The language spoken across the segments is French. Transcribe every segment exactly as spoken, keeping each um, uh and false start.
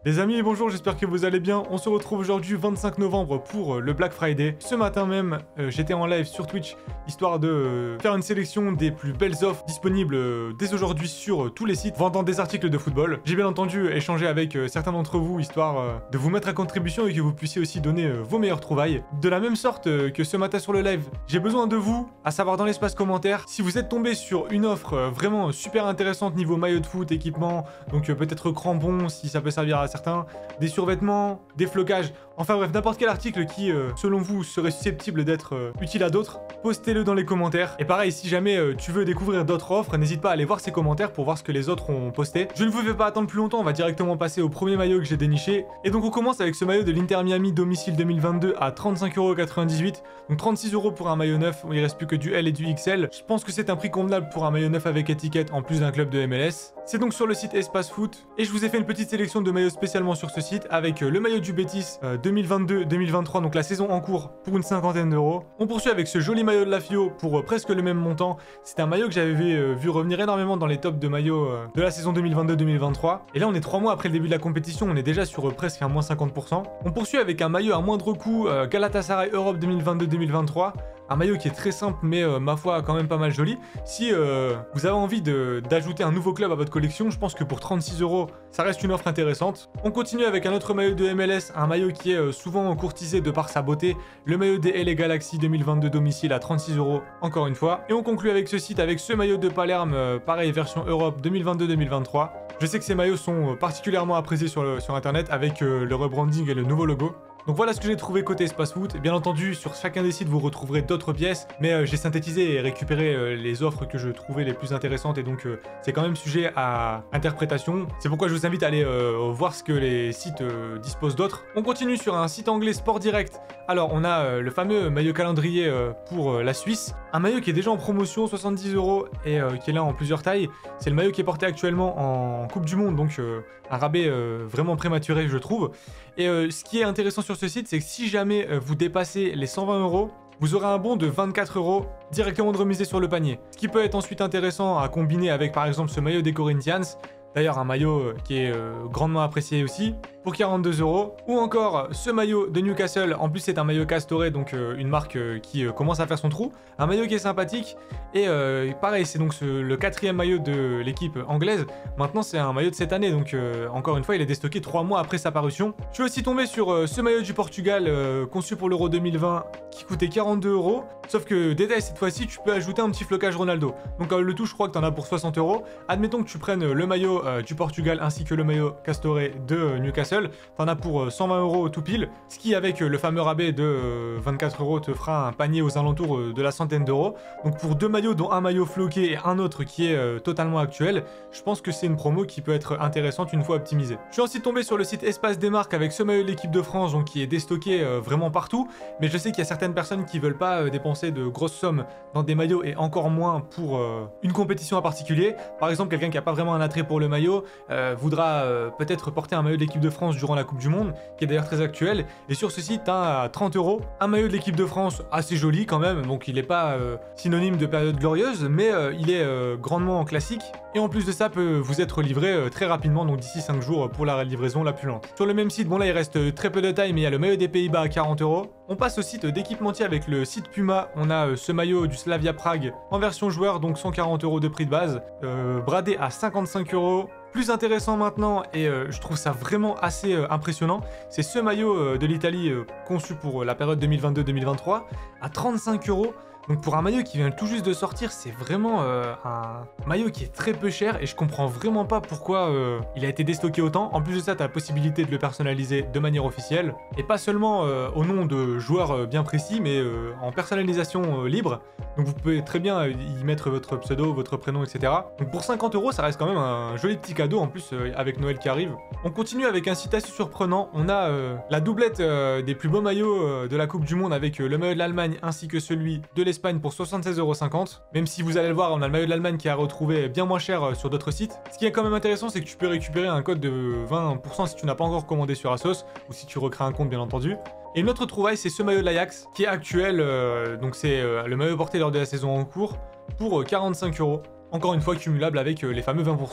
Les amis, bonjour, j'espère que vous allez bien. On se retrouve aujourd'hui vingt-cinq novembre pour euh, le Black Friday. Ce matin même, euh, j'étais en live sur Twitch, histoire de euh, faire une sélection des plus belles offres disponibles euh, dès aujourd'hui sur euh, tous les sites vendant des articles de football. J'ai bien entendu échangé avec euh, certains d'entre vous, histoire euh, de vous mettre à contribution et que vous puissiez aussi donner euh, vos meilleures trouvailles. De la même sorte euh, que ce matin sur le live, j'ai besoin de vous, à savoir dans l'espace commentaire, si vous êtes tombé sur une offre euh, vraiment super intéressante niveau maillot de foot, équipement, donc euh, peut-être crampons si ça peut servir à certains, des survêtements, des flocages, enfin bref, n'importe quel article qui, euh, selon vous, serait susceptible d'être euh, utile à d'autres, postez-le dans les commentaires. Et pareil, si jamais euh, tu veux découvrir d'autres offres, n'hésite pas à aller voir ces commentaires pour voir ce que les autres ont posté. Je ne vous fais pas attendre plus longtemps, on va directement passer au premier maillot que j'ai déniché. Et donc on commence avec ce maillot de l'Inter Miami domicile deux mille vingt-deux à trente-cinq euros quatre-vingt-dix-huit, donc trente-six euros pour un maillot neuf, il reste plus que du L et du X L. Je pense que c'est un prix convenable pour un maillot neuf avec étiquette en plus d'un club de M L S. C'est donc sur le site Espace Foot, et je vous ai fait une petite sélection de maillots spécialement sur ce site, avec euh, le maillot du Betis euh, deux mille vingt-deux deux mille vingt-trois, donc la saison en cours, pour une cinquantaine d'euros. On poursuit avec ce joli maillot de la Fio pour euh, presque le même montant. C'est un maillot que j'avais euh, vu revenir énormément dans les tops de maillots euh, de la saison deux mille vingt-deux deux mille vingt-trois. Et là, on est trois mois après le début de la compétition, on est déjà sur euh, presque un moins cinquante pour cent. On poursuit avec un maillot à moindre coût, euh, Galatasaray Europe deux mille vingt-deux deux mille vingt-trois. Un maillot qui est très simple mais euh, ma foi quand même pas mal joli. Si euh, vous avez envie d'ajouter un nouveau club à votre collection, je pense que pour trente-six euros, ça reste une offre intéressante. On continue avec un autre maillot de M L S, un maillot qui est euh, souvent courtisé de par sa beauté. Le maillot des L A Galaxy deux mille vingt-deux domicile à trente-six euros, encore une fois. Et on conclut avec ce site avec ce maillot de Palerme, euh, pareil version Europe deux mille vingt-deux deux mille vingt-trois. Je sais que ces maillots sont euh, particulièrement appréciés sur, le, sur internet avec euh, le rebranding et le nouveau logo. Donc voilà ce que j'ai trouvé côté Espace Foot. Bien entendu, sur chacun des sites, vous retrouverez d'autres pièces, mais euh, j'ai synthétisé et récupéré euh, les offres que je trouvais les plus intéressantes, et donc euh, c'est quand même sujet à interprétation. C'est pourquoi je vous invite à aller euh, voir ce que les sites euh, disposent d'autres. On continue sur un site anglais Sport Direct. Alors on a euh, le fameux maillot calendrier euh, pour euh, la Suisse. Un maillot qui est déjà en promotion, soixante-dix euros, et euh, qui est là en plusieurs tailles. C'est le maillot qui est porté actuellement en Coupe du Monde, donc euh, un rabais euh, vraiment prématuré, je trouve. Et euh, ce qui est intéressant sur ce site, c'est que si jamais euh, vous dépassez les cent vingt euros, vous aurez un bon de vingt-quatre euros directement de remisé sur le panier. Ce qui peut être ensuite intéressant à combiner avec par exemple ce maillot des Corinthians. D'ailleurs un maillot euh, qui est euh, grandement apprécié aussi, pour quarante-deux euros. Ou encore ce maillot de Newcastle, en plus c'est un maillot Castoré, donc euh, une marque euh, qui euh, commence à faire son trou. Un maillot qui est sympathique, et euh, pareil c'est donc ce, le quatrième maillot de l'équipe anglaise. Maintenant c'est un maillot de cette année, donc euh, encore une fois il est déstocké trois mois après sa parution. Je suis aussi tombé sur euh, ce maillot du Portugal, euh, conçu pour l'Euro deux mille vingt, qui coûtait quarante-deux euros. Sauf que détail, cette fois-ci tu peux ajouter un petit flocage Ronaldo. Donc euh, le tout je crois que t'en as pour soixante euros. Admettons que tu prennes le maillot euh, du Portugal ainsi que le maillot Castoré de euh, Newcastle. T'en as pour euh, cent vingt euros tout pile, ce qui avec euh, le fameux rabais de euh, vingt-quatre euros te fera un panier aux alentours euh, de la centaine d'euros. Donc pour deux maillots, dont un maillot floqué et un autre qui est euh, totalement actuel, je pense que c'est une promo qui peut être intéressante une fois optimisée. Je suis ensuite tombé sur le site Espace des Marques avec ce maillot de l'équipe de France, donc qui est déstocké euh, vraiment partout, mais je sais qu'il y a certaines personnes qui veulent pas euh, dépenser de grosses sommes dans des maillots, et encore moins pour euh, une compétition en particulier. Par exemple, quelqu'un qui a pas vraiment un attrait pour le maillot euh, voudra euh, peut-être porter un maillot de l'équipe de France durant la Coupe du Monde, qui est d'ailleurs très actuel, et sur ce site t'as à trente euros un maillot de l'équipe de France assez joli quand même, donc il n'est pas euh, synonyme de période glorieuse, mais euh, il est euh, grandement classique, et en plus de ça peut vous être livré euh, très rapidement, donc d'ici cinq jours pour la livraison la plus lente. Sur le même site, bon là il reste très peu de taille, mais il y a le maillot des Pays-Bas à quarante euros. On passe au site d'équipementier avec le site Puma. On a euh, ce maillot du Slavia Prague en version joueur, donc cent quarante euros de prix de base, euh, bradé à cinquante-cinq euros. Plus intéressant maintenant, et euh, je trouve ça vraiment assez euh, impressionnant, c'est ce maillot euh, de l'Italie euh, conçu pour euh, la période deux mille vingt-deux deux mille vingt-trois à trente-cinq euros. Donc pour un maillot qui vient tout juste de sortir, c'est vraiment euh, un maillot qui est très peu cher, et je comprends vraiment pas pourquoi euh, il a été déstocké autant. En plus de ça, tu as la possibilité de le personnaliser de manière officielle, et pas seulement euh, au nom de joueurs euh, bien précis, mais euh, en personnalisation euh, libre. Donc vous pouvez très bien euh, y mettre votre pseudo, votre prénom, et cetera. Donc pour cinquante euros, ça reste quand même un joli petit cadeau, en plus euh, avec Noël qui arrive. On continue avec un site assez surprenant. On a euh, la doublette euh, des plus beaux maillots euh, de la Coupe du Monde, avec euh, le maillot de l'Allemagne ainsi que celui de l'Espagne pour soixante-seize euros cinquante. Même si vous allez le voir, on a le maillot de l'Allemagne qui a retrouvé bien moins cher sur d'autres sites. Ce qui est quand même intéressant, c'est que tu peux récupérer un code de vingt pour cent si tu n'as pas encore commandé sur Asos, ou si tu recrées un compte bien entendu. Et une autre trouvaille, c'est ce maillot de l'Ajax qui est actuel, euh, donc c'est euh, le maillot porté lors de la saison en cours, pour euh, quarante-cinq euros. Encore une fois cumulable avec euh, les fameux vingt pour cent.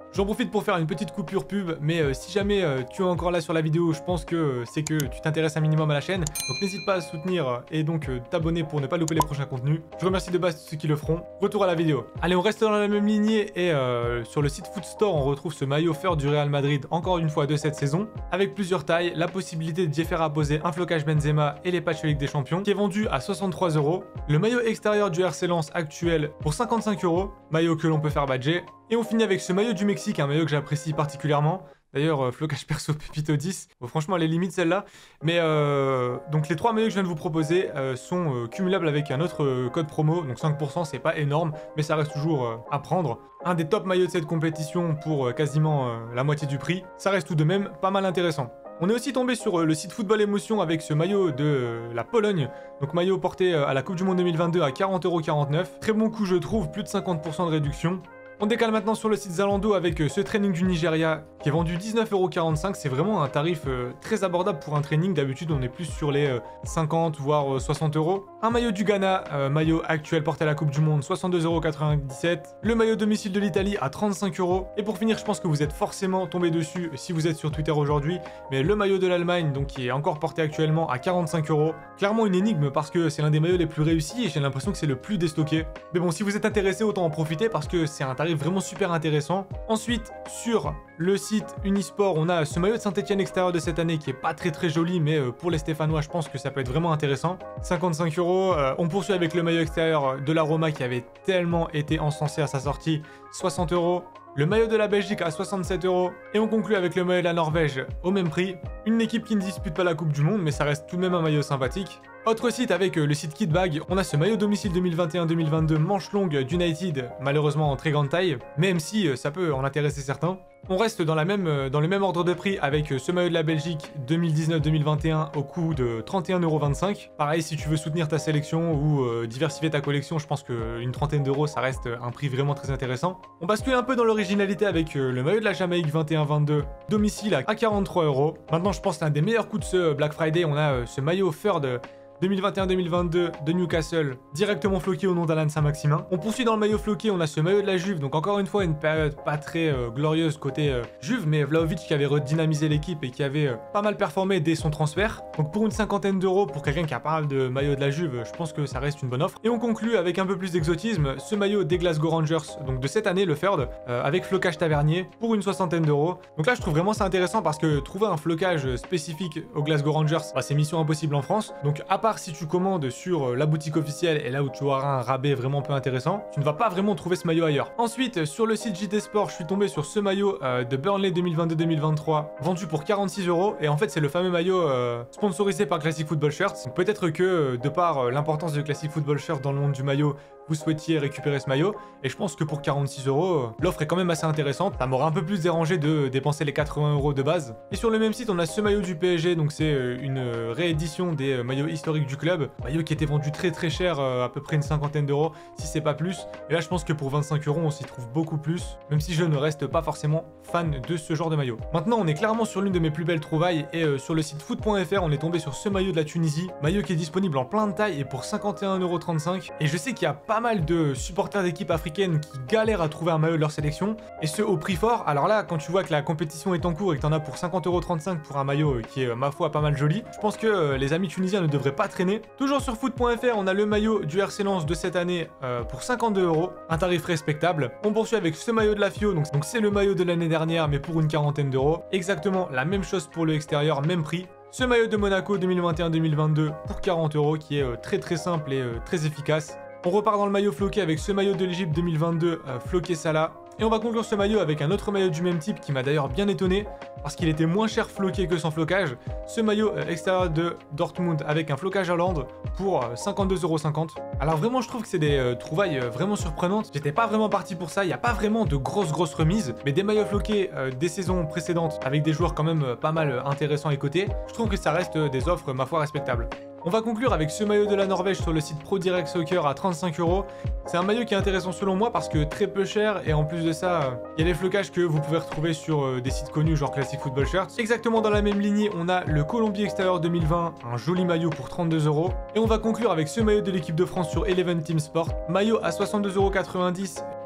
J'en profite pour faire une petite coupure pub, mais euh, si jamais euh, tu es encore là sur la vidéo, je pense que euh, c'est que tu t'intéresses un minimum à la chaîne, donc n'hésite pas à soutenir euh, et donc euh, t'abonner pour ne pas louper les prochains contenus. Je remercie de base ceux qui le feront. Retour à la vidéo. Allez, on reste dans la même lignée et euh, sur le site Foot Store, on retrouve ce maillot Ferd du Real Madrid, encore une fois de cette saison, avec plusieurs tailles, la possibilité d'y faire apposer un flocage Benzema et les patchs Ligue des Champions, qui est vendu à soixante-trois euros. Le maillot extérieur du R C Lens actuel pour cinquante-cinq euros, maillot que l'on peut faire badger. Et on finit avec ce maillot du Mexique, un maillot que j'apprécie particulièrement. D'ailleurs, euh, flocage perso Pépito dix. Bon, franchement, elle est limite celle-là. Mais euh, donc les trois maillots que je viens de vous proposer euh, sont euh, cumulables avec un autre euh, code promo. Donc cinq pour cent, c'est pas énorme, mais ça reste toujours euh, à prendre. Un des top maillots de cette compétition pour euh, quasiment euh, la moitié du prix. Ça reste tout de même pas mal intéressant. On est aussi tombé sur euh, le site Football Émotion avec ce maillot de euh, la Pologne. Donc maillot porté euh, à la Coupe du Monde deux mille vingt-deux à quarante euros quarante-neuf. Très bon coup, je trouve, plus de cinquante pour cent de réduction. On décale maintenant sur le site Zalando avec ce training du Nigeria qui est vendu dix-neuf euros quarante-cinq. C'est vraiment un tarif euh, très abordable pour un training. D'habitude, on est plus sur les euh, cinquante voire euh, soixante euros. Un maillot du Ghana, euh, maillot actuel porté à la Coupe du Monde, soixante-deux euros quatre-vingt-dix-sept. Le maillot domicile de l'Italie à trente-cinq euros. Et pour finir, je pense que vous êtes forcément tombé dessus si vous êtes sur Twitter aujourd'hui. Mais le maillot de l'Allemagne, donc qui est encore porté actuellement à quarante-cinq euros. Clairement une énigme parce que c'est l'un des maillots les plus réussis et j'ai l'impression que c'est le plus déstocké. Mais bon, si vous êtes intéressé, autant en profiter parce que c'est un tarif vraiment super intéressant. Ensuite, sur le site Unisport, on a ce maillot de Saint-Etienne extérieur de cette année qui est pas très très joli, mais pour les Stéphanois, je pense que ça peut être vraiment intéressant. cinquante-cinq euros. Euh, on poursuit avec le maillot extérieur de la Roma qui avait tellement été encensé à sa sortie, soixante euros. Le maillot de la Belgique à soixante-sept euros. Et on conclut avec le maillot de la Norvège au même prix. Une équipe qui ne dispute pas la Coupe du Monde, mais ça reste tout de même un maillot sympathique. Autre site avec le site Kitbag, on a ce maillot domicile deux mille vingt et un deux mille vingt-deux manche longue d'United, malheureusement en très grande taille, même si ça peut en intéresser certains. On reste dans, la même, dans le même ordre de prix avec ce maillot de la Belgique deux mille dix-neuf deux mille vingt et un au coût de trente et un euros vingt-cinq. Pareil, si tu veux soutenir ta sélection ou euh, diversifier ta collection, je pense qu'une trentaine d'euros, ça reste un prix vraiment très intéressant. On bascule un peu dans l'originalité avec euh, le maillot de la Jamaïque vingt et un vingt-deux, domicile à quarante-trois euros. Maintenant, je pense que c'est un des meilleurs coups de ce Black Friday. On a euh, ce maillot Ferd deux mille vingt et un deux mille vingt-deux de Newcastle, directement floqué au nom d'Alan Saint-Maximin. On poursuit dans le maillot floqué, on a ce maillot de la Juve, donc encore une fois une période pas très euh, glorieuse côté euh, Juve, mais Vlahovic qui avait redynamisé l'équipe et qui avait euh, pas mal performé dès son transfert. Donc pour une cinquantaine d'euros, pour quelqu'un qui a pas mal de maillots de la Juve, je pense que ça reste une bonne offre. Et on conclut avec un peu plus d'exotisme, ce maillot des Glasgow Rangers, donc de cette année, le Ferd, euh, avec flocage tavernier, pour une soixantaine d'euros. Donc là je trouve vraiment ça intéressant parce que trouver un flocage spécifique aux Glasgow Rangers, bah, c'est mission impossible en France. Donc à part si tu commandes sur la boutique officielle et là où tu auras un rabais vraiment peu intéressant, tu ne vas pas vraiment trouver ce maillot ailleurs. Ensuite, sur le site J T Sport, je suis tombé sur ce maillot euh, de Burnley deux mille vingt-deux deux mille vingt-trois, vendu pour quarante-six euros. Et en fait, c'est le fameux maillot euh, sponsorisé par Classic Football Shirts. Donc peut-être que, euh, de par euh, l'importance de Classic Football Shirts dans le monde du maillot, vous souhaitiez récupérer ce maillot. Et je pense que pour quarante-six euros, euh, l'offre est quand même assez intéressante. Ça m'aurait un peu plus dérangé de dépenser les quatre-vingts euros de base. Et sur le même site, on a ce maillot du P S G. Donc c'est euh, une euh, réédition des euh, maillots historiques du club. Maillot qui était vendu très très cher, euh, à peu près une cinquantaine d'euros, si c'est pas plus. Et là, je pense que pour vingt-cinq euros, on s'y trouve beaucoup plus. Même si je ne reste pas forcément fan de ce genre de maillot. Maintenant, on est clairement sur l'une de mes plus belles trouvailles. Et euh, sur le site foot point F R, on est tombé sur ce maillot de la Tunisie. Maillot qui est disponible en plein de tailles et pour cinquante et un euros trente-cinq. Et je sais qu'il y a pas mal de supporters d'équipes africaines qui galèrent à trouver un maillot de leur sélection, et ce au prix fort. Alors là, quand tu vois que la compétition est en cours et que t'en as pour cinquante euros trente-cinq pour un maillot qui est, ma foi, pas mal joli, je pense que les amis tunisiens ne devraient pas traîner. Toujours sur foot point F R, on a le maillot du R C Lens de cette année euh, pour cinquante-deux euros, un tarif respectable. On poursuit avec ce maillot de la F I O, donc donc c'est le maillot de l'année dernière, mais pour une quarantaine d'euros. Exactement la même chose pour le extérieur, même prix. Ce maillot de Monaco deux mille vingt et un deux mille vingt-deux pour quarante euros, qui est euh, très très simple et euh, très efficace. On repart dans le maillot floqué avec ce maillot de l'Égypte deux mille vingt-deux, euh, floqué Salah. Et on va conclure ce maillot avec un autre maillot du même type qui m'a d'ailleurs bien étonné, parce qu'il était moins cher floqué que sans flocage. Ce maillot euh, extérieur de Dortmund avec un flocage Hollande pour euh, cinquante-deux euros cinquante. Alors vraiment, je trouve que c'est des euh, trouvailles euh, vraiment surprenantes. J'étais pas vraiment parti pour ça, il n'y a pas vraiment de grosses grosses remises, mais des maillots floqués euh, des saisons précédentes avec des joueurs quand même euh, pas mal euh, intéressants et cotés, je trouve que ça reste euh, des offres, ma foi, respectables. On va conclure avec ce maillot de la Norvège sur le site Pro Direct Soccer à trente-cinq euros. C'est un maillot qui est intéressant selon moi parce que très peu cher, et en plus de ça, il y a des flocages que vous pouvez retrouver sur euh, des sites connus genre Classic Football Shirts. Exactement dans la même lignée, on a le Colombie extérieur deux mille vingt, un joli maillot pour trente-deux euros. Et on va conclure avec ce maillot de l'équipe de France sur Eleven Team Sport. Maillot à soixante-deux euros quatre-vingt-dix.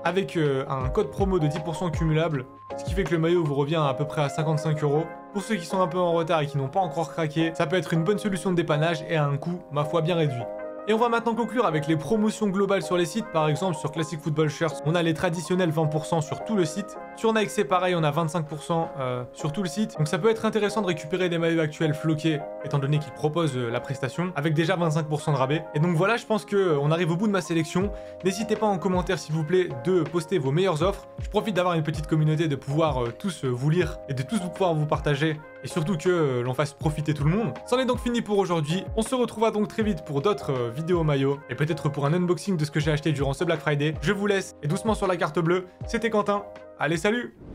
avec euh, un code promo de dix pour cent cumulable, ce qui fait que le maillot vous revient à peu près à cinquante-cinq euros. Pour ceux qui sont un peu en retard et qui n'ont pas encore craqué, ça peut être une bonne solution de dépannage et à un coût, ma foi, bien réduit. Et on va maintenant conclure avec les promotions globales sur les sites. Par exemple, sur Classic Football Shirts, on a les traditionnels vingt pour cent sur tout le site. Sur Nike, c'est pareil, on a vingt-cinq pour cent euh, sur tout le site. Donc ça peut être intéressant de récupérer des maillots actuels floqués, étant donné qu'ils proposent euh, la prestation, avec déjà vingt-cinq pour cent de rabais. Et donc voilà, je pense qu'on arrive au bout de ma sélection. N'hésitez pas en commentaire, s'il vous plaît, de poster vos meilleures offres. Je profite d'avoir une petite communauté, de pouvoir euh, tous euh, vous lire et de tous vous pouvoir vous partager. Et surtout que euh, l'on fasse profiter tout le monde. C'en est donc fini pour aujourd'hui. On se retrouvera donc très vite pour d'autres euh, vidéos maillots. Et peut-être pour un unboxing de ce que j'ai acheté durant ce Black Friday. Je vous laisse, et doucement sur la carte bleue. C'était Quentin. Allez, salut!